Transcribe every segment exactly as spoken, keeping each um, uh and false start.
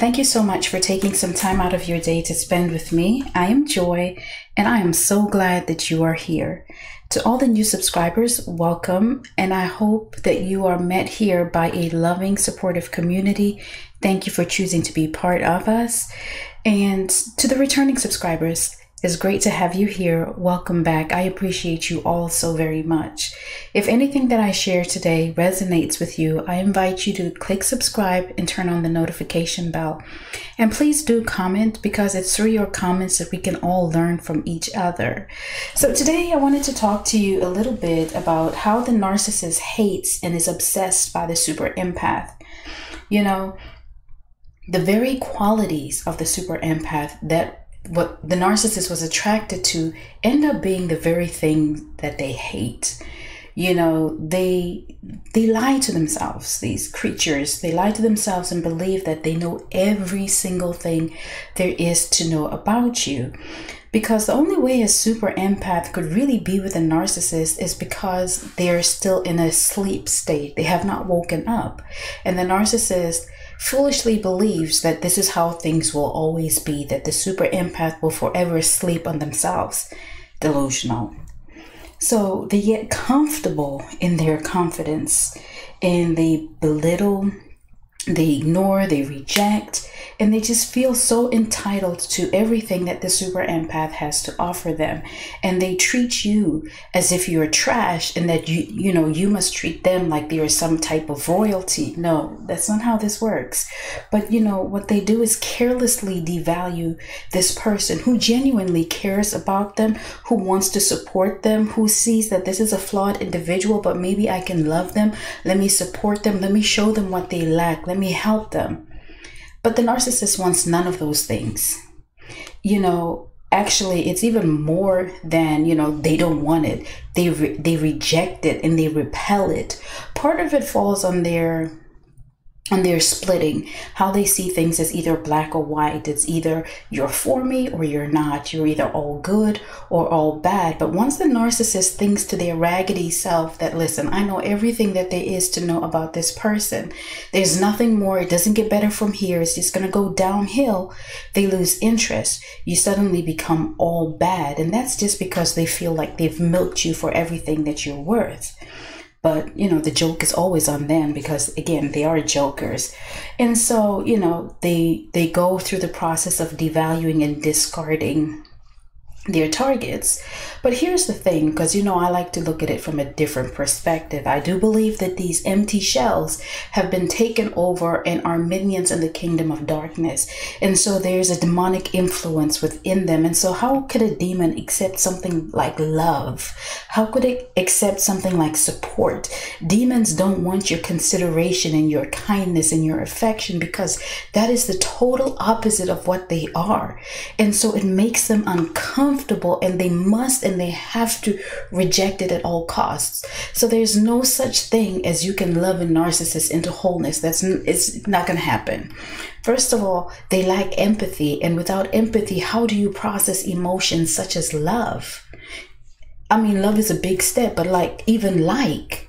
thank you so much for taking some time out of your day to spend with me. I am Joy, and I am so glad that you are here. To all the new subscribers, welcome, and I hope that you are met here by a loving, supportive community. Thank you for choosing to be part of us. And to the returning subscribers, it's great to have you here. Welcome back. I appreciate you all so very much. If anything that I share today resonates with you, I invite you to click subscribe and turn on the notification bell. And please do comment, because it's through your comments that we can all learn from each other. So today I wanted to talk to you a little bit about how the narcissist hates and is obsessed by the super empath. You know, the very qualities of the super empath that what the narcissist was attracted to end up being the very thing that they hate. You know, they they lie to themselves, these creatures. They lie to themselves and believe that they know every single thing there is to know about you. Because the only way a super empath could really be with a narcissist is because they're still in a sleep state. They have not woken up. And the narcissist foolishly believes that this is how things will always be, that the super empath will forever sleep on themselves. Delusional. So they get comfortable in their confidence, and they belittle, they ignore, they reject, and they just feel so entitled to everything that the super empath has to offer them. And they treat you as if you're trash, and that you, you know, you must treat them like they are some type of royalty. No, that's not how this works. But you know, what they do is carelessly devalue this person who genuinely cares about them, who wants to support them, who sees that this is a flawed individual, but maybe I can love them. Let me support them. Let me show them what they lack. Let me help them. But the narcissist wants none of those things. You know, actually, it's even more than, you know, they don't want it. They, re they reject it and they repel it. Part of it falls on their and they're splitting, how they see things as either black or white. It's either you're for me or you're not. You're either all good or all bad. But once the narcissist thinks to their raggedy self that, listen, I know everything that there is to know about this person. There's nothing more. It doesn't get better from here. It's just going to go downhill. They lose interest. You suddenly become all bad. And that's just because they feel like they've milked you for everything that you're worth. But, you know, the joke is always on them because, again, they are jokers. And so, you know, they they go through the process of devaluing and discarding their targets. But here's the thing, because, you know, I like to look at it from a different perspective. I do believe that these empty shells have been taken over and are minions in the kingdom of darkness. And so there's a demonic influence within them. And so how could a demon accept something like love? How could it accept something like support? Demons don't want your consideration and your kindness and your affection, because that is the total opposite of what they are. And so it makes them uncomfortable. Comfortable, and they must and they have to reject it at all costs. So there's no such thing as you can love a narcissist into wholeness. That's it's not going to happen. First of all, they lack empathy, and without empathy, how do you process emotions such as love? I mean, love is a big step, but like even like,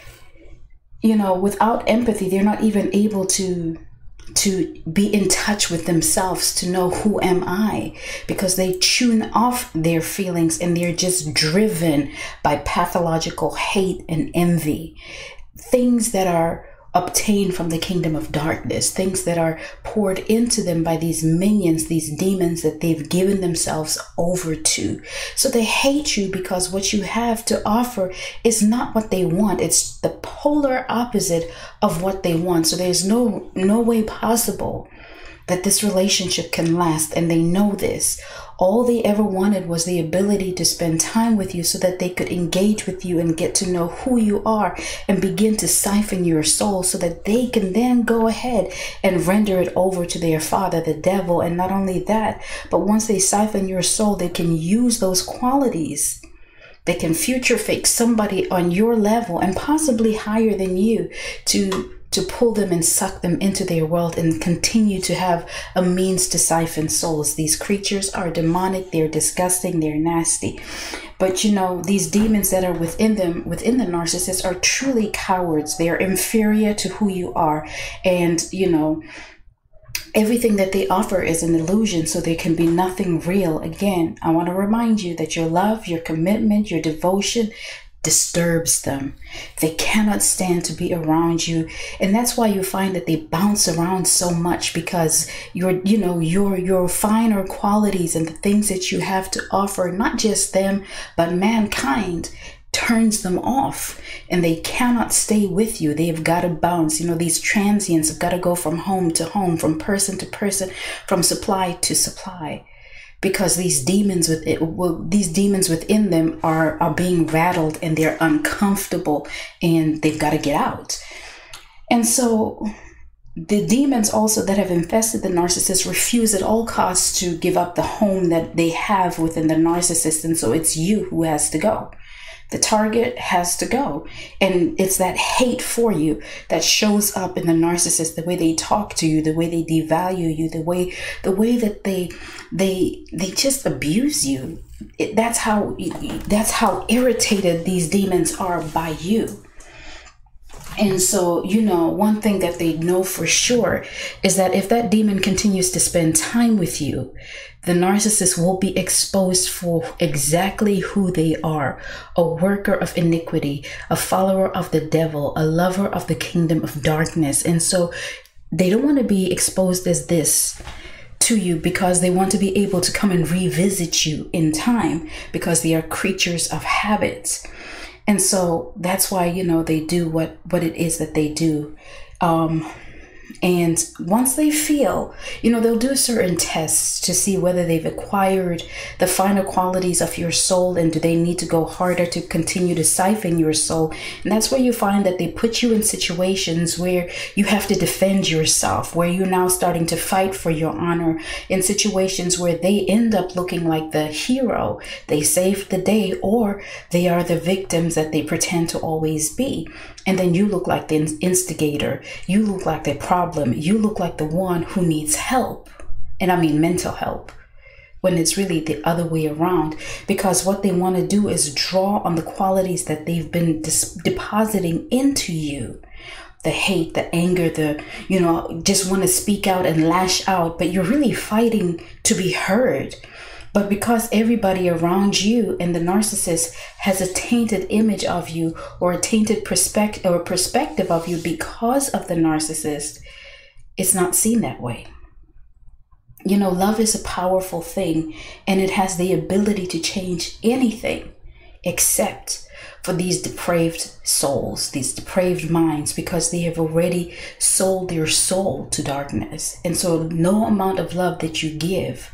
you know, without empathy, they're not even able to to be in touch with themselves, to know who am I, because they tune off their feelings and they're just driven by pathological hate and envy, things that are obtained from the kingdom of darkness, things that are poured into them by these minions, these demons that they've given themselves over to. So they hate you because what you have to offer is not what they want. It's the polar opposite of what they want. So there's no no way possible that this relationship can last, and they know this. All they ever wanted was the ability to spend time with you so that they could engage with you and get to know who you are and begin to siphon your soul so that they can then go ahead and render it over to their father, the devil. And not only that, but once they siphon your soul, they can use those qualities. They can future fake somebody on your level and possibly higher than you to to pull them and suck them into their world and continue to have a means to siphon souls. These creatures are demonic, they're disgusting, they're nasty. But you know, these demons that are within them, within the narcissist, are truly cowards. They are inferior to who you are. And you know, Everything that they offer is an illusion, so there can be nothing real. Again, I want to remind you that your love, your commitment, your devotion disturbs them. They cannot stand to be around you. And that's why you find that they bounce around so much, because your, you know, your, your finer qualities and the things that you have to offer, not just them, but mankind, turns them off, and they cannot stay with you. They've got to bounce. You know, these transients have got to go from home to home, from person to person, from supply to supply, because these demons with it, well, these demons within them are are being rattled, and they're uncomfortable, and they've got to get out. And so the demons also that have infested the narcissist refuse at all costs to give up the home that they have within the narcissist, and so it's you who has to go. The target has to go. And it's that hate for you that shows up in the narcissist, the way they talk to you, the way they devalue you, the way the way that they they they just abuse you. It, that's how that's how irritated these demons are by you. And so, you know, one thing that they know for sure is that if that demon continues to spend time with you, the narcissist will be exposed for exactly who they are: a worker of iniquity, a follower of the devil, a lover of the kingdom of darkness. And so they don't want to be exposed as this to you, because they want to be able to come and revisit you in time, because they are creatures of habits. And so that's why, you know, they do what, what it is that they do. Um, and once they feel, you know, they'll do certain tests to see whether they've acquired the finer qualities of your soul, and do they need to go harder to continue to siphon your soul. And that's where you find that they put you in situations where you have to defend yourself, where you're now starting to fight for your honor, in situations where they end up looking like the hero. They saved the day, or they are the victims that they pretend to always be. And then you look like the instigator. You look like the problem. You look like the one who needs help. And I mean mental help, when it's really the other way around. Because what they want to do is draw on the qualities that they've been depositing into you. The hate, the anger, the, you know, just want to speak out and lash out. But you're really fighting to be heard. But because everybody around you and the narcissist has a tainted image of you, or a tainted perspective or perspective of you because of the narcissist, it's not seen that way. You know, love is a powerful thing, and it has the ability to change anything except for these depraved souls, these depraved minds, because they have already sold their soul to darkness. And so no amount of love that you give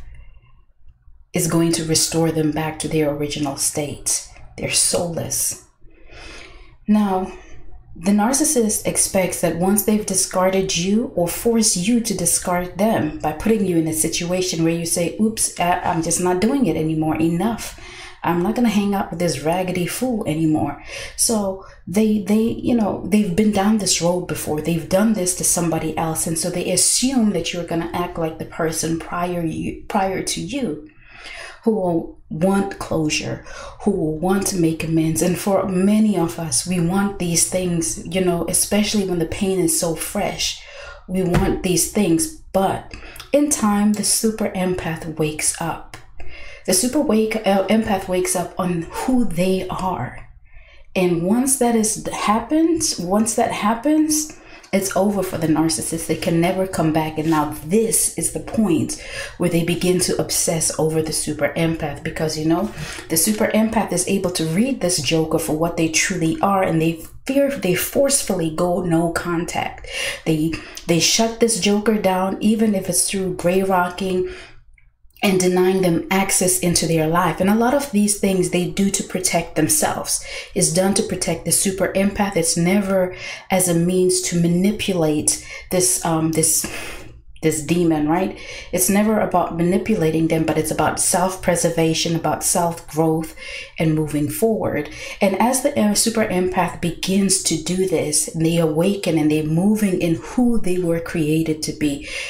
is going to restore them back to their original state. They're soulless. Now, the narcissist expects that once they've discarded you, or forced you to discard them by putting you in a situation where you say, oops, I'm just not doing it anymore. Enough. I'm not going to hang out with this raggedy fool anymore. So they, they, you know, they've been down this road before. They've done this to somebody else. And so they assume that you're going to act like the person prior, you, prior to you, who will want closure, who will want to make amends. And for many of us, we want these things, you know, especially when the pain is so fresh. We want these things, but in time, the super empath wakes up. The super wake uh, empath wakes up on who they are. And once that is happens, once that happens, it's over for the narcissist. They can never come back. And now this is the point where they begin to obsess over the super empath, because, you know, the super empath is able to read this joker for what they truly are, and they fear, they forcefully go no contact. They they shut this joker down, even if it's through gray rocking and denying them access into their life. And a lot of these things they do to protect themselves. It's done to protect the super empath. It's never as a means to manipulate this um this this demon, right? It's never about manipulating them, but it's about self-preservation, about self-growth, and moving forward. And as the super empath begins to do this, and they awaken and they're moving in who they were created to be,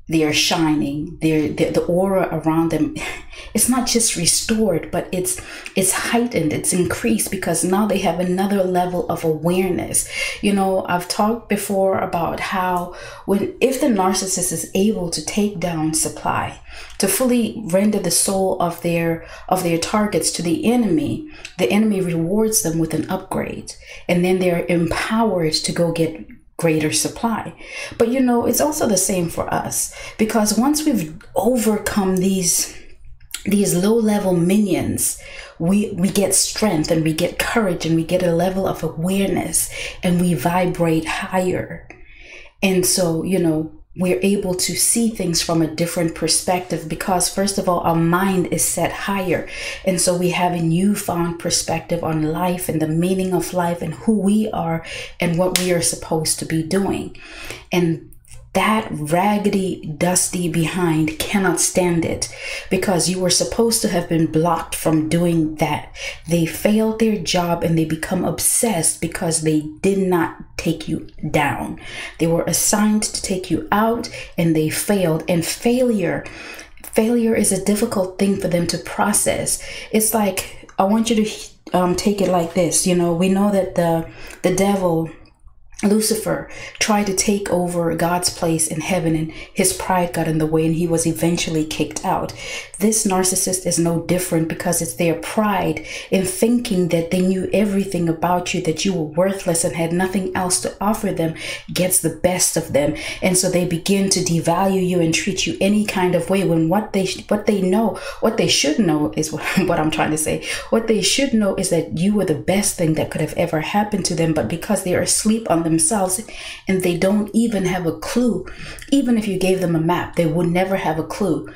they are shining. They're, the the aura around them, it's not just restored, but it's it's heightened, it's increased, because now they have another level of awareness. You know, I've talked before about how when if the narcissist is able to take down supply, to fully render the soul of their of their targets to the enemy, the enemy rewards them with an upgrade, and then they're empowered to go get greater supply. But you know, it's also the same for us, because once we've overcome these these low-level minions, we we get strength and we get courage and we get a level of awareness and we vibrate higher. And so, you know, we're able to see things from a different perspective, because first of all, our mind is set higher. And so we have a newfound perspective on life and the meaning of life and who we are and what we are supposed to be doing. And that raggedy, dusty behind cannot stand it, because you were supposed to have been blocked from doing that. They failed their job and they become obsessed because they did not take you down. They were assigned to take you out and they failed. And failure, failure is a difficult thing for them to process. It's like, I want you to um, take it like this. You know, we know that the the devil, Lucifer, tried to take over God's place in heaven, and his pride got in the way and he was eventually kicked out. This narcissist is no different, because it's their pride in thinking that they knew everything about you, that you were worthless and had nothing else to offer them, gets the best of them. And so they begin to devalue you and treat you any kind of way, when what they what they know, what they should know is what, what I'm trying to say. What they should know is that you were the best thing that could have ever happened to them, but because they are asleep on themselves and they don't even have a clue, even if you gave them a map, they would never have a clue,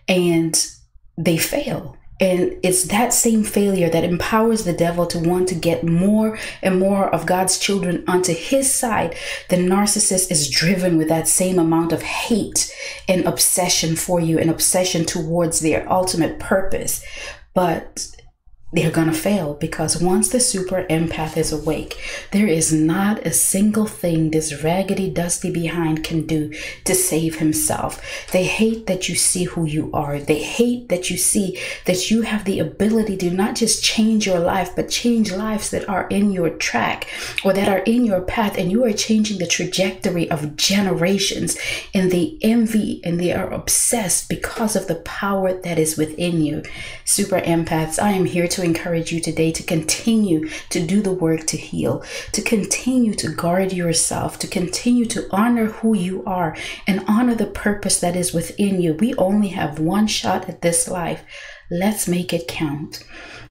and they fail. And it's that same failure that empowers the devil to want to get more and more of God's children onto his side. The narcissist is driven with that same amount of hate and obsession for you, and obsession towards their ultimate purpose. But they're going to fail, because once the super empath is awake, there is not a single thing this raggedy, dusty behind can do to save himself. They hate that you see who you are. They hate that you see that you have the ability to not just change your life, but change lives that are in your track or that are in your path, and you are changing the trajectory of generations. And they envy and they are obsessed because of the power that is within you. Super empaths, I am here to encourage you today to continue to do the work to heal, to continue to guard yourself, to continue to honor who you are and honor the purpose that is within you. We only have one shot at this life. Let's make it count.